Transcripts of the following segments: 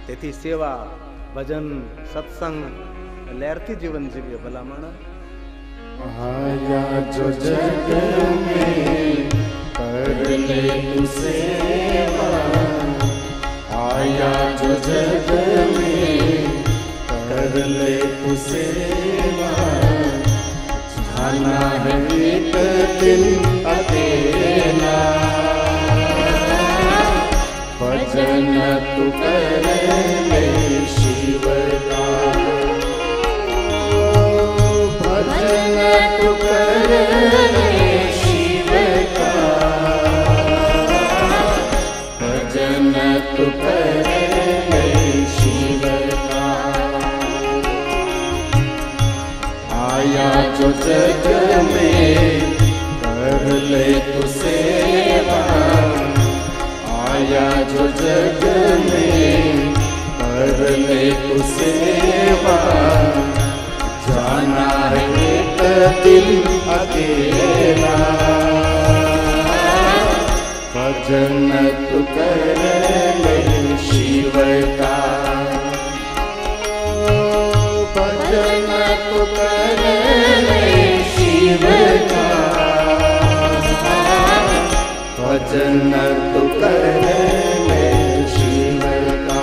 તેથી સેવા ભજન સત્સંગ લહેરથી જીવન જીવીએ ભલામણ। आया जो जग में कर ले तू सेवा, आया जो जग में कर ले तू सेवा, जाना है एक दिन अकेला, भजन तू कर ले शिव का, भजन तू कर ले शिव का, भजन तू कर ले शिव का। आया जो जग में कर ले तू सेवा, आया जो जग में कर ले तू सेवा, जाना है एक दिन अकेला, भजन तू कर ले शिव का, भजन तू कर ले शिव का, भजन तू कर ले शिव का।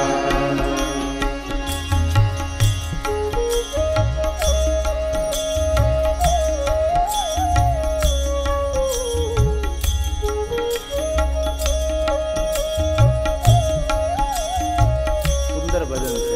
સુંદર ભજન છે।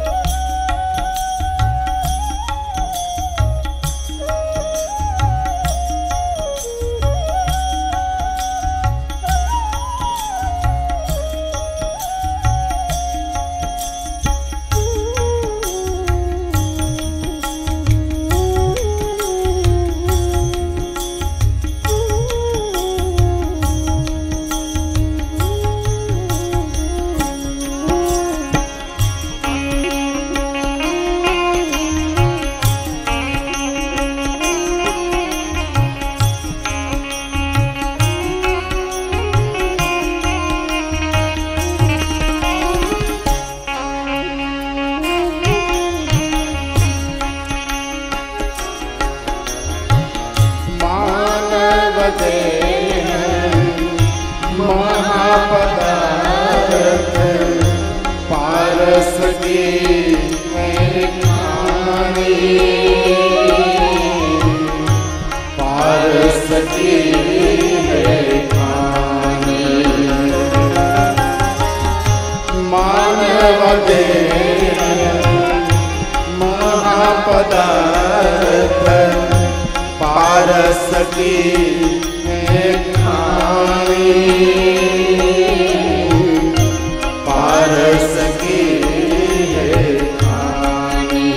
महापदार्थ पारस की है खानी, पारस की है खानी, मानव देह महापदार्थ पारस की है खानी, पारस की है खानी।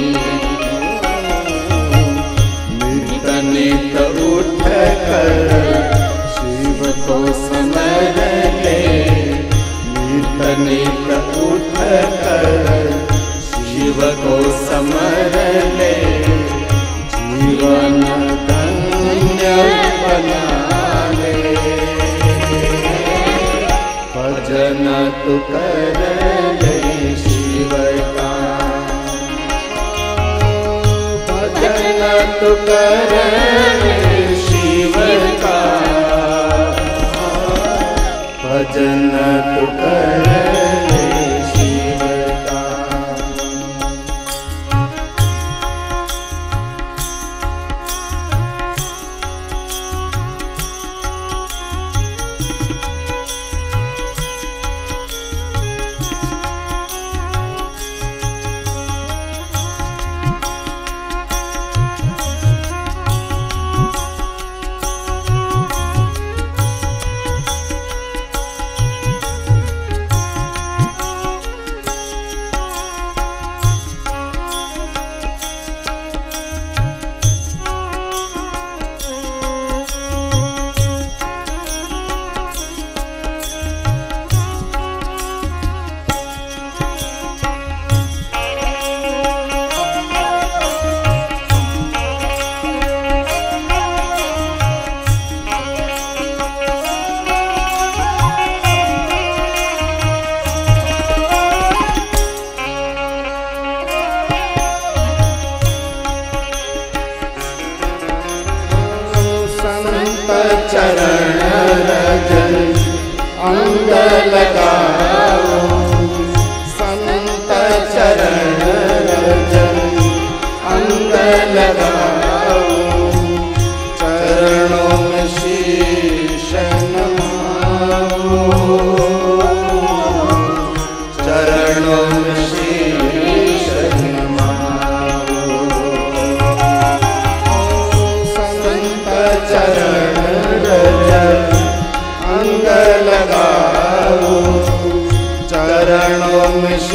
नित नित उठ कर शिव को समर ले, नित नित उठ कर शिव को समर ले, जीवन धन्य बना ले, भजन तू कर ले शिव का, भजन तू कर ले शिव का, भजन तू कर ले शिव का।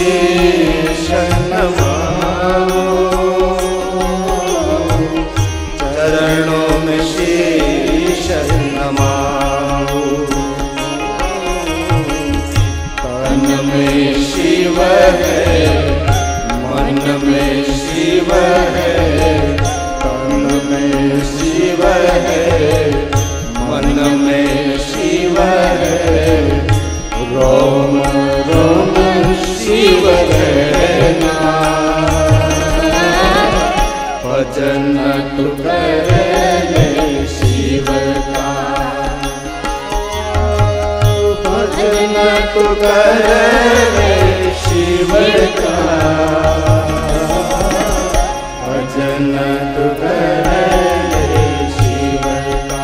शीश नमाओ, चरणों में शीश नमाओ। तन में शिव है, मन में शिव है, तन में शिव है, मन में शिव है, रोम रोम शिव रहना। भजन तू कर ले शिव का, भजन तू कर ले शिव का, भजन तू कर ले शिव का।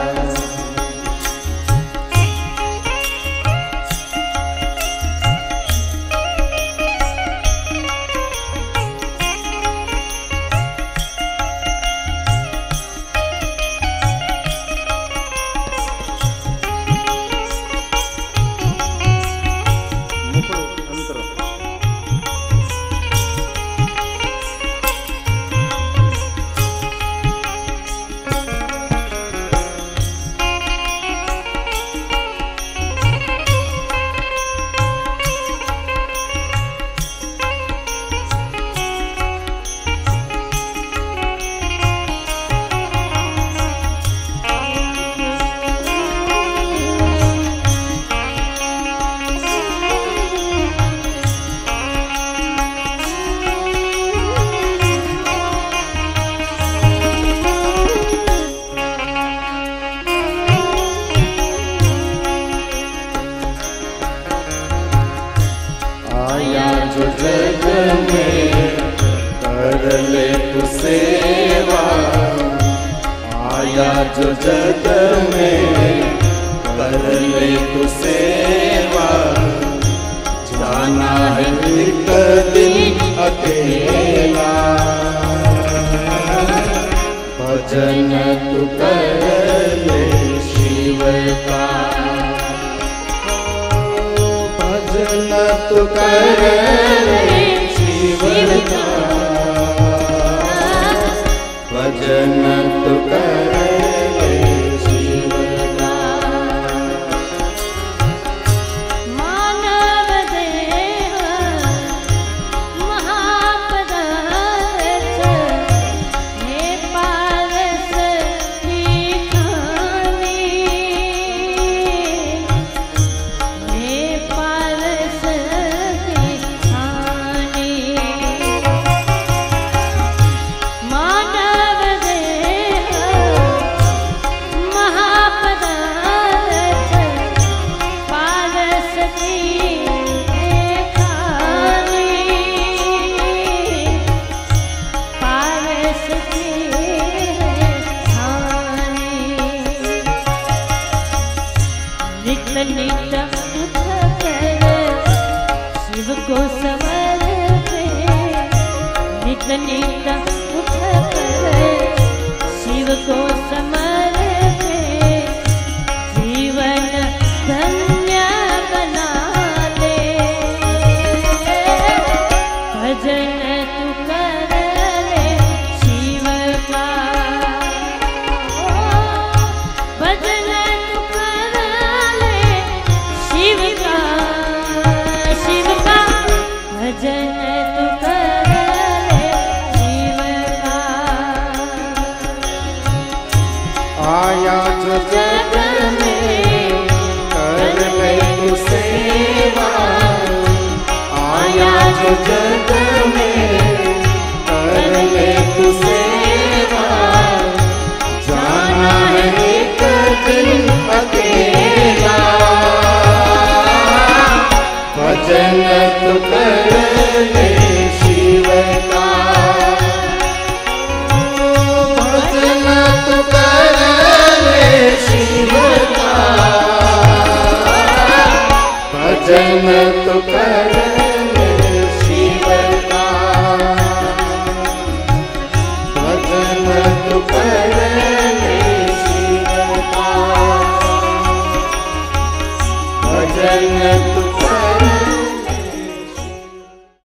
जो जग में कर ले तू सेवा, आया जो जग में कर ले तू सेवा। जाना है एक दिन अकेला, भजन तू कर ले शिव का, भजन तू कर ले शिव का, भजन तू कर ले शिव का। मानव देह महापदार्थ, हे पारस की खानी, हे पारस की खानी। मानव देह महापदार्थ, पारस की खानी, पारस की खानी। नित नित उठ कर शिव को समर्पे, नित नित उठ कर शिव को समर्पे। जीवन धन्य बना ले, भजन तू कर ले शिव का, भजन तू कर ले शिव का, शिव का, भजन तू कर ले शिव का। आया जो जग में कर ले तू सेवा, आया जो जग में कर ले तू सेवा। जाना है एक दिन अकेला, भजन तू कर ले शिव का, भजन तू कर ले शिव का, भजन तू कर ले शिव का, भजन तू कर